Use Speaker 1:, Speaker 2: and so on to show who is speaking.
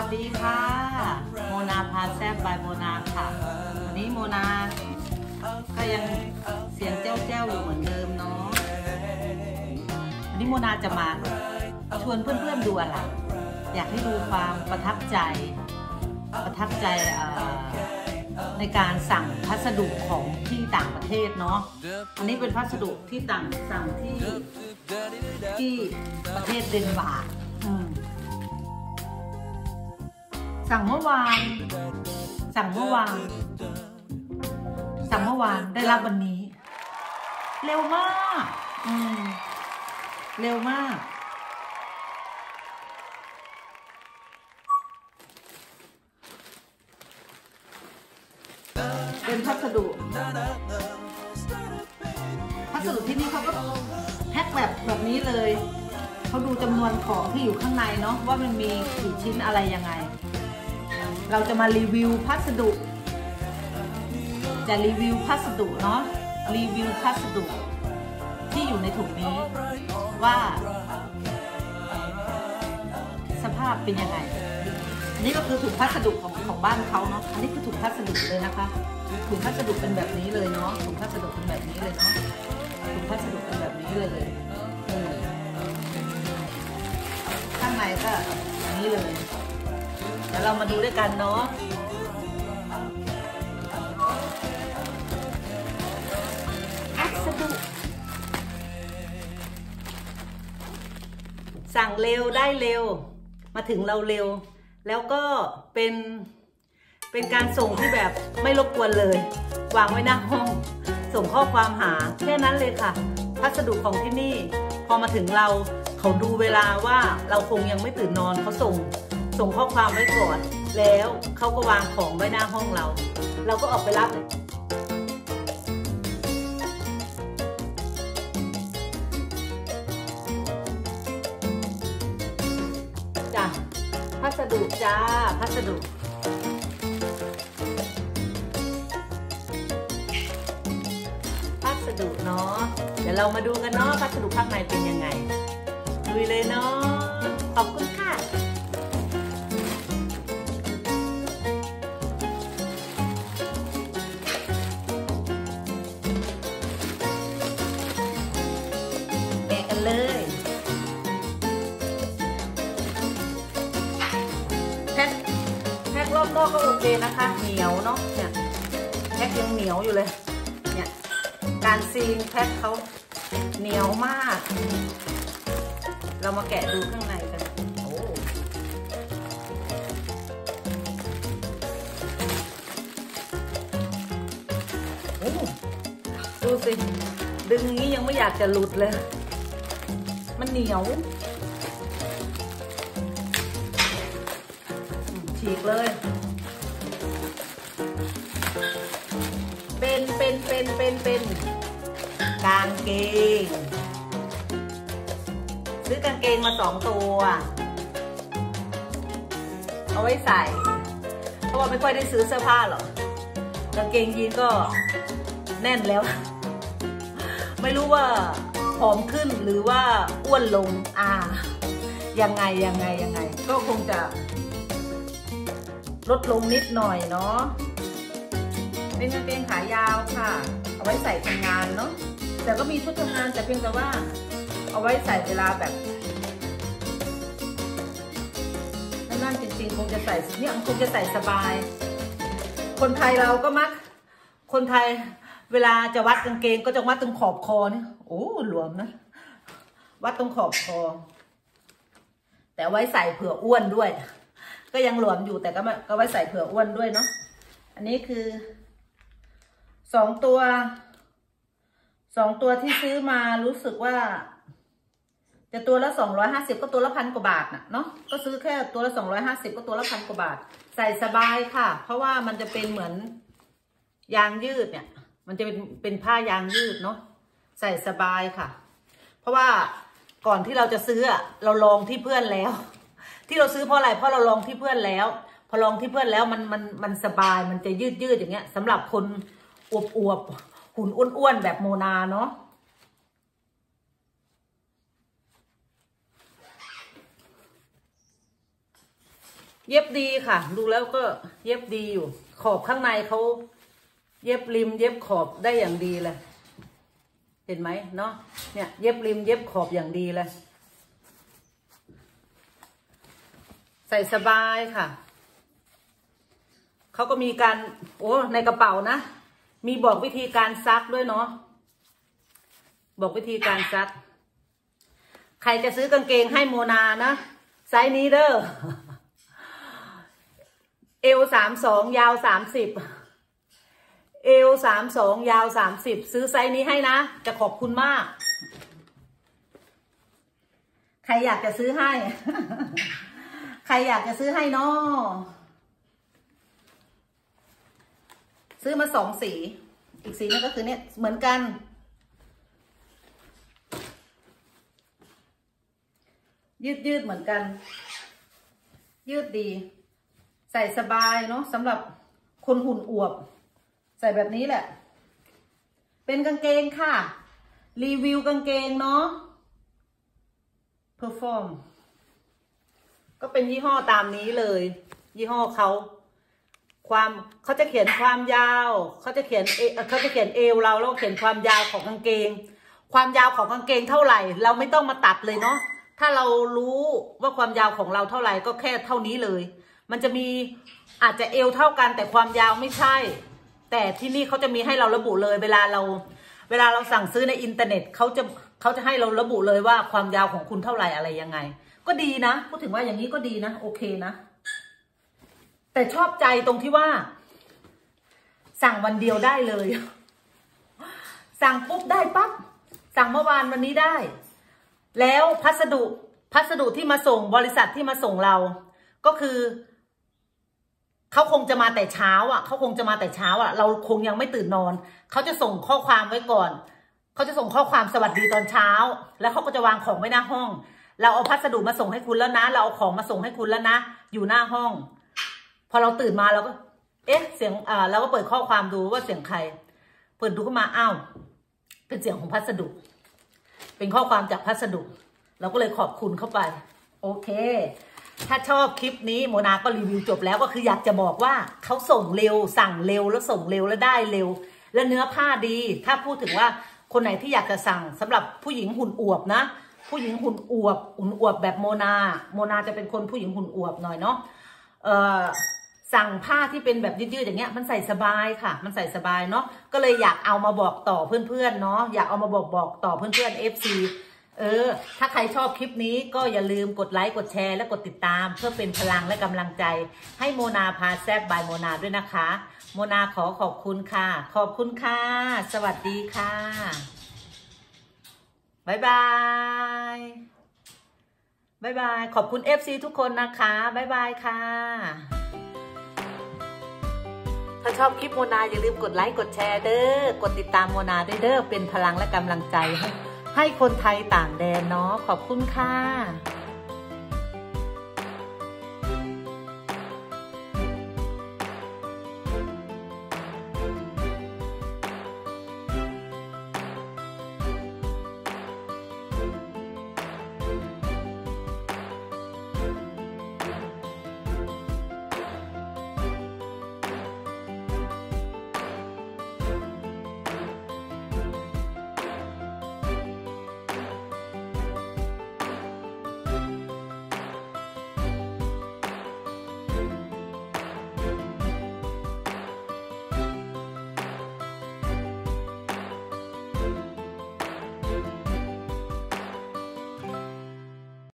Speaker 1: ดีค่ะโมนาพาแซ่บบายโมนาค่ะวันนี้โมนาก็ยังเสียงแจ้วๆอยู่เหมือนเดิมเนาะวันนี้โมนาจะมาชวนเพื่อนๆดูอะไรอยากให้ดูความประทับใจในการสั่งพัสดุของที่ต่างประเทศเนาะอันนี้เป็นพัสดุที่สั่งที่ประเทศเดนมาร์กสั่งเมื่อวานได้รับวันนี้เร็วมากเป็นพัสดุที่นี่เขาก็แพ็คแบบนี้เลยเขาดูจำนวนของที่อยู่ข้างในเนาะว่ามันมีกี่ชิ้นอะไรยังไงเราจะมารีวิวพัสดุเนาะรีวิวพัสดุที่อยู่ในถุงนี้ว่าสภาพเป็นยังไงอันนี้ก็คือถุงพัสดุของบ้านเขาเนาะอันนี้คือถุงพัสดุเลยนะคะถุงพัสดุเป็นแบบนี้เลยเนาะถุงพัสดุเป็นแบบนี้เลยเนาะถุงพัสดุเป็นแบบนี้เลยข้างในก็อย่างนี้เลยเดี๋ยวเรามาดูด้วยกันเนาะพัสดุสั่งเร็วได้เร็วมาถึงเราเร็วแล้วก็เป็นการส่งที่แบบไม่รบกวนเลยวางไว้หน้าห้องส่งข้อความหาแค่นั้นเลยค่ะพัสดุของที่นี่พอมาถึงเราเขาดูเวลาว่าเราคงยังไม่ตื่นนอนเขาส่งข้อความไว้ก่อนแล้วเขาก็วางของไว้หน้าห้องเราก็ออกไปรับเลยจ้ะพัสดุจ้าพัสดุเนาะเดี๋ยวเรามาดูกันเนาะพัสดุข้างในเป็นยังไงดูเลยเนาะขอบคุณค่ะแกะกันเลยแพ็ครอบนอกก็โอเคนะคะเหนียวเนาะเนี่ยแพ็คยังเหนียวอยู่เลยเนี่ยการซีลแพ็คเขาเหนียวมากเรามาแกะดูข้างในกันโอ้ดูสิดึงนี้ยังไม่อยากจะหลุดเลยมันเหนียวฉีกเลยเป็นกางเกงซื้อกางเกงมา2 ตัวเอาไว้ใส่เพราะว่าไม่ค่อยได้ซื้อเสื้อผ้าหรอกกางเกงยีนก็แน่นแล้วไม่รู้ว่าผอมขึ้นหรือว่าอ้วนลงยังไงก็คงจะลดลงนิดหน่อยเนาะเป็นกางเกงขายาวค่ะเอาไว้ใส่ทำงานเนาะแต่ก็มีชุดทำงานแต่เพียงแต่ว่าเอาไว้ใส่เวลาแบบนั่นจริงๆคงจะใส่เนี่ยคงจะใส่สบายคนไทยเราก็มักคนไทยเวลาจะวัดกางเกงก็จะวัดตรงขอบคอเนี่ยโอ้หลวมนะวัดตรงขอบคอแต่ไว้ใส่เผื่ออ้วนด้วยก็ยังหลวมอยู่แต่ก็ไว้ใส่เผื่ออ้วนด้วยเนาะอันนี้คือ2 ตัวที่ซื้อมารู้สึกว่าจะตัวละ250ก็ตัวละ1,000 กว่าบาทน่ะเนาะก็ซื้อแค่ตัวละ250ก็ตัวละ1,000 กว่าบาทใส่สบายค่ะเพราะว่ามันจะเป็นเหมือนยางยืดเนี่ยมันจะเป็นผ้ายางยืดเนาะใส่สบายค่ะเพราะว่าก่อนที่เราจะซื้อเราลองที่เพื่อนแล้วที่เราซื้อเพราะอะไรเพราะเราลองที่เพื่อนแล้วพอลองที่เพื่อนแล้วมันสบายมันจะยืดอย่างเงี้ยสำหรับคนอวบหุ่นอ้วนๆแบบโมนาเนาะ นเย็บดีค่ะดูแล้วก็เย็บดีอยู่ขอบข้างในเขาเย็บริมเย็บขอบได้อย่างดีเลยเห็นไหมเนาะเนี่ยเย็บริมเย็บขอบอย่างดีเลยใส่สบายค่ะเขาก็มีการโอ้ในกระเป๋านะมีบอกวิธีการซักด้วยเนาะบอกวิธีการซักใครจะซื้อกางเกงให้โมนานะไซส์นี้เด้อเอว32ยาว30เอว32ยาว30ซื้อไซส์นี้ให้นะจะขอบคุณมากใครอยากจะซื้อให้ ใครอยากจะซื้อให้เนาะซื้อมา2สีอีกสีนึงก็คือเนี่ยเหมือนกันยืดเหมือนกันยืดดีใส่สบายเนาะสำหรับคนหุ่นอวบใส่แบบนี้แหละเป็นกางเกงค่ะรีวิวกางเกงเนาะเพอร์ฟอร์มก็เป็นยี่ห้อตามนี้เลยยี่ห้อเขาจะเขียนความยาวเขาจะเขียนเอวเราแล้วเขียนความยาวของกางเกงความยาวของกางเกงเท่าไหร่เราไม่ต้องมาตัดเลยเนาะถ้าเรารู้ว่าความยาวของเราเท่าไหร่ก็แค่เท่านี้เลยมันจะมีอาจจะเอวเท่ากันแต่ความยาวไม่ใช่แต่ที่นี่เขาจะมีให้เราระบุเลยเวลาเราสั่งซื้อในอินเทอร์เน็ตเขาจะให้เราระบุเลยว่าความยาวของคุณเท่าไหร่อะไรยังไงก็ดีนะพูดถึงว่าอย่างนี้ก็ดีนะโอเคนะแต่ชอบใจตรงที่ว่าสั่งวันเดียวได้เลยสั่งปุ๊บได้ปั๊บสั่งเมื่อวานวันนี้ได้แล้วพัสดุที่มาส่งบริษัทที่มาส่งเราก็คือเขาคงจะมาแต่เช้าเราคงยังไม่ตื่นนอนเขาจะส่งข้อความไว้ก่อนเขาจะส่งข้อความสวัสดีตอนเช้าแล้วเขาก็จะวางของไว้หน้าห้องเราเอาพัสดุมาส่งให้คุณแล้วนะเราเอาของมาส่งให้คุณแล้วนะอยู่หน้าห้องพอเราตื่นมาเราก็เสียงเราก็เปิดข้อความดูว่าเสียงใครเปิดดูขึ้นมาอ้าวเป็นเสียงของพัสดุเป็นข้อความจากพัสดุเราก็เลยขอบคุณเข้าไปโอเคถ้าชอบคลิปนี้โมนาก็รีวิวจบแล้วก็คืออยากจะบอกว่าเขาส่งเร็วสั่งเร็วแล้วส่งเร็วแล้วได้เร็วและเนื้อผ้าดีถ้าพูดถึงว่าคนไหนที่อยากจะสั่งสำหรับผู้หญิงหุ่นอวบนะผู้หญิงหุ่นอวบแบบโมนาจะเป็นคนผู้หญิงหุ่นอวบหน่อยเนาะสั่งผ้าที่เป็นแบบยืดๆอย่างเงี้ยมันใส่สบายค่ะมันใส่สบายเนาะก็เลยอยากเอามาบอกต่อเพื่อนๆเนาะอยากเอามาบอกต่อเพื่อนๆ FC ถ้าใครชอบคลิปนี้ก็อย่าลืมกดไลค์กดแชร์และกดติดตามเพื่อเป็นพลังและกำลังใจให้โมนาพาแซ่บบายโมนาด้วยนะคะโมนาขอขอบคุณค่ะขอบคุณค่ะสวัสดีค่ะบ๊ายบายขอบคุณ FC ทุกคนนะคะบ๊ายบายค่ะถ้าชอบคลิปโมนาอย่าลืมกดไลค์กดแชร์เด้อกดติดตามโมนาด้วยเด้อเป็นพลังและกำลังใจให้คนไทยต่างแดนเนาะขอบคุณค่ะ